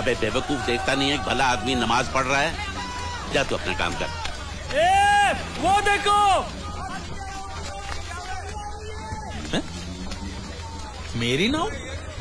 अबे बेवकूफ, देखता नहीं है भला आदमी नमाज पढ़ रहा है? जा तू अपना काम कर। वो देखो। मेरी नाव?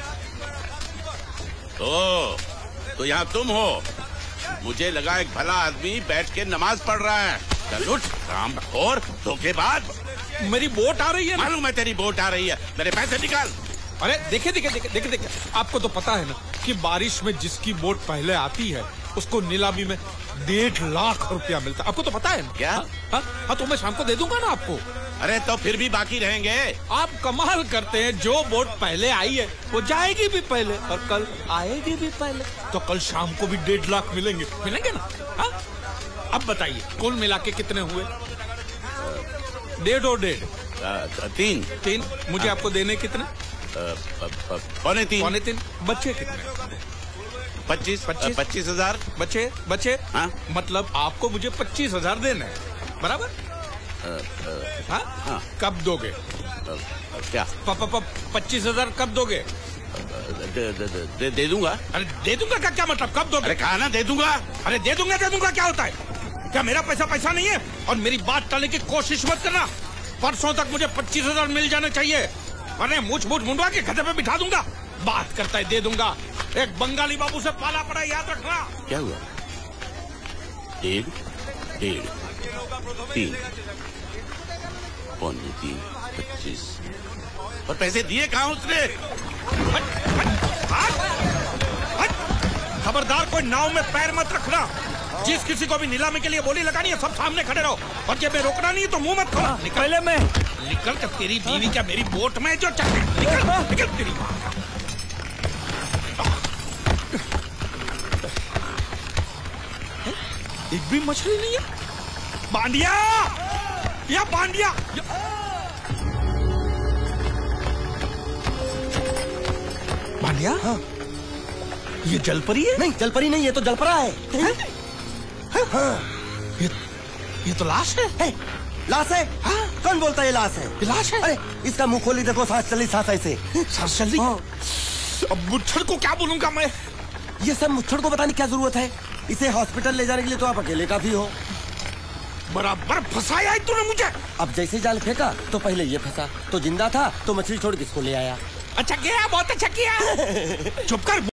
तो यहाँ तुम हो? मुझे लगा एक भला आदमी बैठ के नमाज पढ़ रहा है। चल उठ, रामखोर, धोखेबाज। मेरी बोट आ रही है। मालूम है तेरी बोट आ रही है, मेरे पैसे निकाल। अरे देखे, आपको तो पता है ना कि बारिश में जिसकी बोट पहले आती है उसको नीलामी में 1.5 लाख रुपया मिलता है। आपको तो पता है ना? क्या? हाँ, तो मैं शाम को दे दूंगा ना आपको। अरे तो फिर भी बाकी रहेंगे। आप कमाल करते हैं, जो बोट पहले आई है वो जाएगी भी पहले और कल आएगी भी पहले, तो कल शाम को भी 1.5 लाख मिलेंगे ना? हाँ? अब बताइए कुल मिला के कितने हुए? 1.5 और 1.5 3। मुझे आपको देने कितने? 3.25। बच्चे कितने? 25,000 बच्चे। हाँ? मतलब आपको मुझे 25,000 देने हैं, बराबर? हाँ? कब दोगे? क्या? 25,000 कब दोगे? दे दूंगा। अरे दे दूंगा क्या मतलब? कब दोगे? अरे कहा ना दे दूंगा। अरे दे दूंगा क्या होता है? क्या मेरा पैसा नहीं है? और मेरी बात टालने की कोशिश मत करना। परसों तक मुझे 25,000 मिल जाने चाहिए, वरना मूछ मुंडवा के गधे पे बिठा दूंगा। बात करता है दे दूंगा। एक बंगाली बाबू से पाला पड़ा, याद रखना। क्या हुआ? 1.5 3 3 25। और पैसे दिए कहाँ उसने? खबरदार, कोई नाव में पैर मत रखना। जिस किसी को भी नीलामी के लिए बोली लगानी है सब सामने खड़े रहो, और जब मैं रोकना नहीं है तो मुंह मत खोलो। पहले मैं निकल कर तेरी बीवी क्या मेरी बोट में जो चल निकल तेरी। एक भी मछली नहीं है। बांडिया बांडिया। हाँ। ये जलपरी है? नहीं, जलपरी नहीं, ये तो जलपरा है। हाँ। ये तो लाश है। लाश है? हाँ? कौन बोलता है लाश है? लाश है? अरे इसका मुंह खोली देखो, सांस ऐसे। सांस चली? हाँ। अब मुच्छड़ को क्या बोलूंगा मैं? ये सब मुच्छड़ को बताने की क्या जरूरत है? इसे हॉस्पिटल ले जाने के लिए तो आप अकेले काफी हो। बराबर फंसाया है तूने मुझे। अब जैसे जाल फेंका तो पहले ये फंसा, तो जिंदा था तो मछली छोड़ किसको ले आया। अच्छा किया, बहुत अच्छा किया। चुप कर।